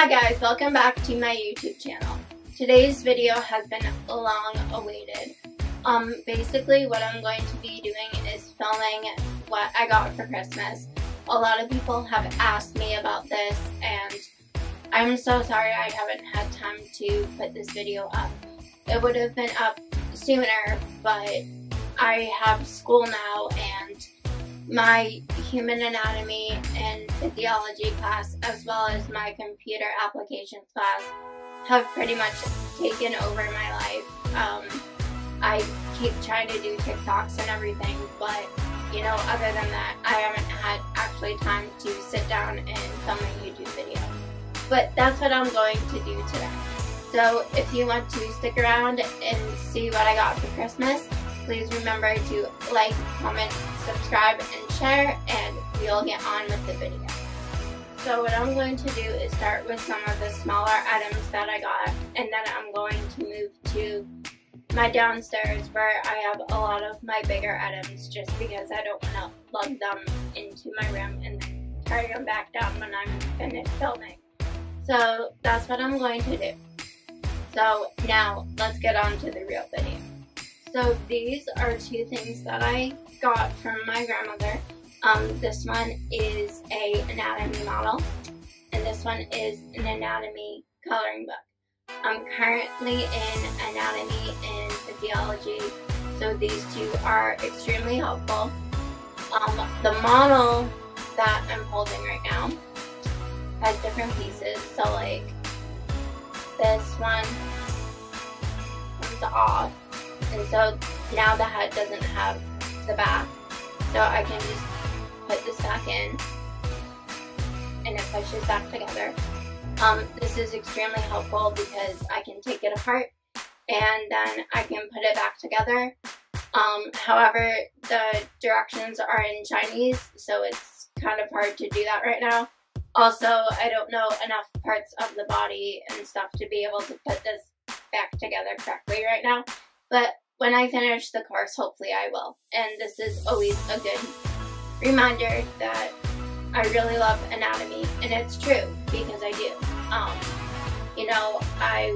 Hi guys, welcome back to my YouTube channel. Today's video has been long awaited. Basically what I'm going to be doing is filming what I got for Christmas. A lot of people have asked me about this and I'm so sorry I haven't had time to put this video up. It would have been up sooner, but I have school now and my human anatomy and physiology class as well as my computer applications class have pretty much taken over my life. I keep trying to do TikToks and everything, but you know, other than that, I haven't had actually time to sit down and film a YouTube video. But that's what I'm going to do today. So if you want to stick around and see what I got for Christmas, please remember to like, comment, subscribe, and share, and we'll get on with the video. So what I'm going to do is start with some of the smaller items that I got, and then I'm going to move to my downstairs where I have a lot of my bigger items just because I don't want to lug them into my room and then carry them back down when I'm finished filming. So that's what I'm going to do. So now let's get on to the real video. So these are two things that I got from my grandmother. This one is an anatomy model, and this one is an anatomy coloring book. I'm currently in anatomy and physiology, so these two are extremely helpful. The model that I'm holding right now has different pieces, so like this one comes off. And so now the head doesn't have the back, so I can just put this back in and it pushes back together. This is extremely helpful because I can take it apart and then I can put it back together. However, the directions are in Chinese, so it's kind of hard to do that right now. Also, I don't know enough parts of the body and stuff to be able to put this back together correctly right now. But when I finish the course, hopefully I will. And this is always a good reminder that I really love anatomy, and it's true because I do. You know, I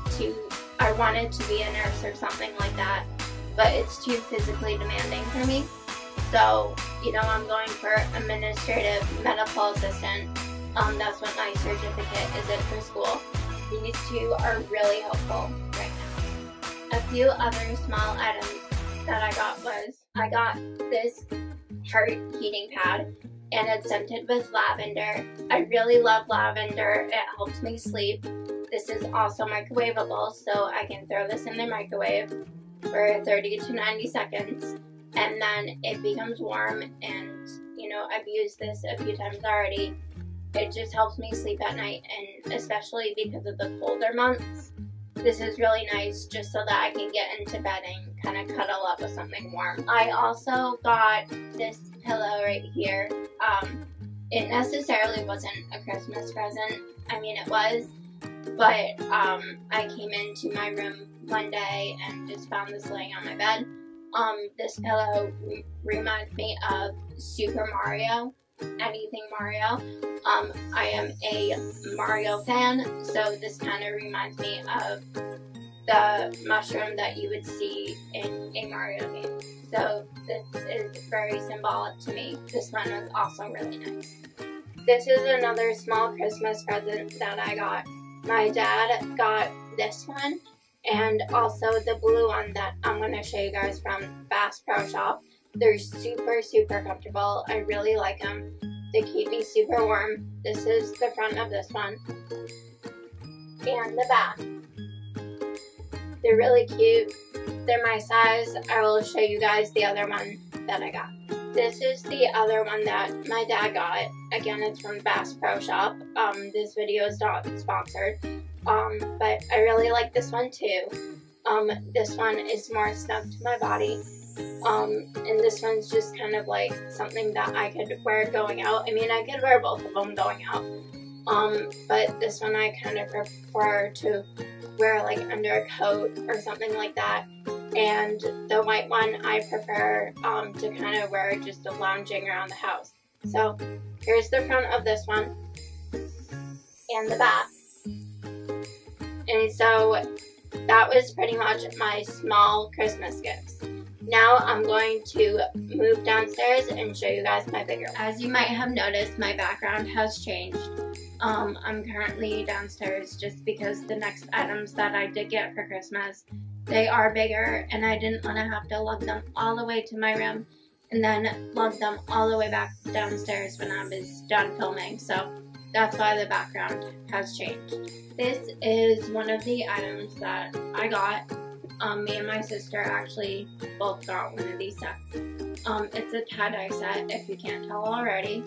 wanted to be a nurse or something like that, but it's too physically demanding for me. So, you know, I'm going for administrative medical assistant. That's what my certificate is in for school. These two are really helpful right now. A few other small items that I got was, I got this heart heating pad, and it's scented with lavender. I really love lavender. It helps me sleep. This is also microwavable, so I can throw this in the microwave for 30 to 90 seconds, and then it becomes warm, and you know, I've used this a few times already. It just helps me sleep at night, and especially because of the colder months, this is really nice just so that I can get into bed and kind of cuddle up with something warm. I also got this pillow right here. It necessarily wasn't a Christmas present. I mean, it was, but I came into my room one day and just found this laying on my bed. This pillow reminds me of Super Mario, anything Mario. I am a Mario fan, so this kind of reminds me of the mushroom that you would see in a Mario game. So this is very symbolic to me. This one was also really nice. This is another small Christmas present that I got. My dad got this one, and also the blue one that I'm going to show you guys from Bass Pro Shop. They're super, super comfortable. I really like them. They keep me super warm. This is the front of this one. And the back. They're really cute. They're my size. I will show you guys the other one that I got. This is the other one that my dad got. Again, it's from Bass Pro Shop. This video is not sponsored. But I really like this one too. This one is more snug to my body. And this one's just kind of like something that I could wear going out. I mean, I could wear both of them going out. But this one I kind of prefer to wear like under a coat or something like that. And the white one I prefer to kind of wear just lounging around the house. So here's the front of this one. and the back. And so that was pretty much my small Christmas gifts. Now I'm going to move downstairs and show you guys my bigger. As you might have noticed, my background has changed. I'm currently downstairs just because the next items that I did get for Christmas, they are bigger, and I didn't want to have to lug them all the way to my room and then lug them all the way back downstairs when I was done filming. So that's why the background has changed. This is one of the items that I got. Me and my sister actually both got one of these sets. It's a tie-dye set, if you can't tell already.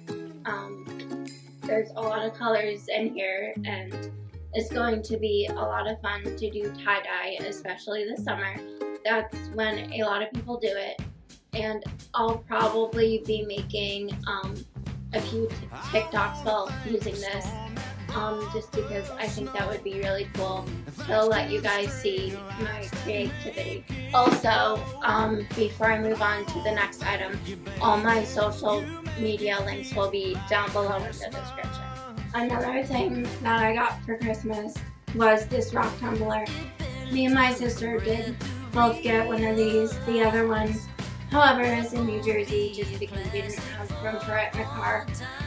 There's a lot of colors in here, and it's going to be a lot of fun to do tie-dye, especially this summer. That's when a lot of people do it, and I'll probably be making a few TikToks while using this. Just because I think that would be really cool to let you guys see my creativity. Also, before I move on to the next item, all my social media links will be down below in the description. Another thing that I got for Christmas was this rock tumbler. Me and my sister did both get one of these. The other one, however, is in New Jersey just because we didn't have room for it in a car.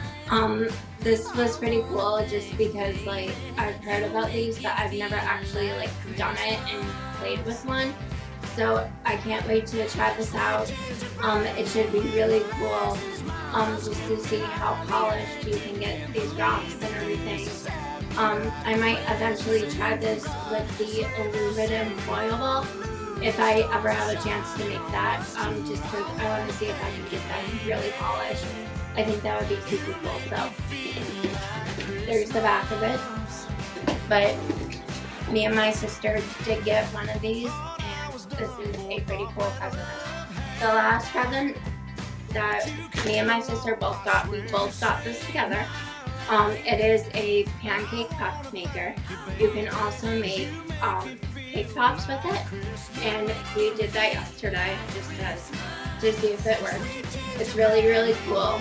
This was pretty cool just because, like, I've heard about these, but I've never actually, like, done it and played with one. So I can't wait to try this out. It should be really cool, just to see how polished you can get these rocks and everything. I might eventually try this with the aluminum foil ball if I ever have a chance to make that, just because I want to see if I can get that really polished. I think that would be super cool. So there's the back of it. But me and my sister did get one of these, and this is a pretty cool present. The last present that me and my sister both got, we both got this together. It is a pancake puff maker. You can also make cake pops with it, and we did that yesterday just to see if it worked. It's really, really cool.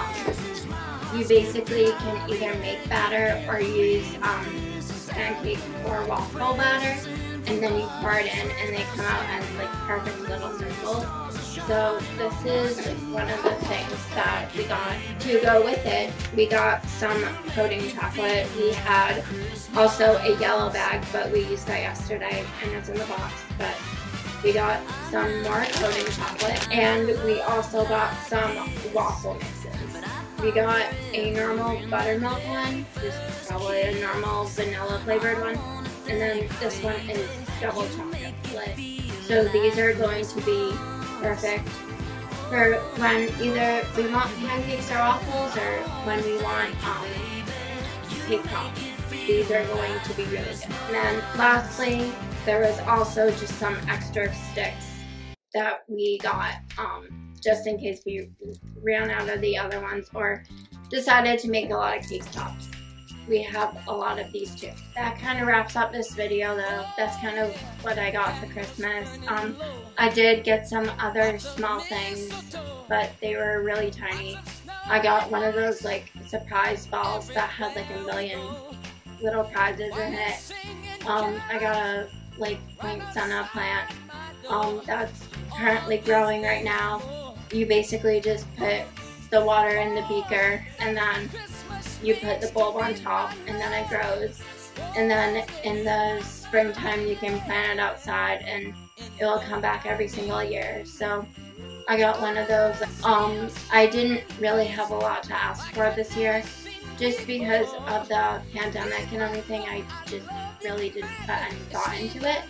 You basically can either make batter or use pancake or waffle batter, and then you pour it in and they come out as like perfect little circles. So this is one of the things that we got to go with it. We got some coating chocolate. We had also a yellow bag, but we used that yesterday and it's in the box. But we got some more coating chocolate, and we also got some waffle mixes. We got a normal buttermilk one, just probably a normal vanilla flavored one, and then this one is double chocolate split. So these are going to be perfect for when either we want pancakes or waffles, or when we want cake pops. These are going to be really good. And then lastly, there was also just some extra sticks that we got just in case we ran out of the other ones or decided to make a lot of cake tops. We have a lot of these too. That kind of wraps up this video though. That's kind of what I got for Christmas. I did get some other small things, but they were really tiny. I got one of those like surprise balls that had like a million little prizes in it. I got a like pink senna plant that's currently growing right now. You basically just put the water in the beaker and then you put the bulb on top and then it grows. And then in the springtime you can plant it outside and it will come back every single year. So I got one of those. I didn't really have a lot to ask for this year just because of the pandemic and everything. I just really didn't put any thought into it.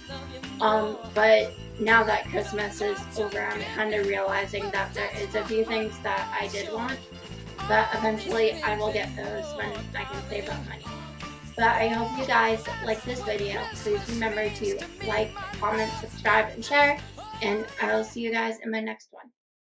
But now that Christmas is over, I'm kind of realizing that there is a few things that I did want, but eventually I will get those when I can save up money. But I hope you guys like this video. Please remember to like, comment, subscribe, and share, and I will see you guys in my next one.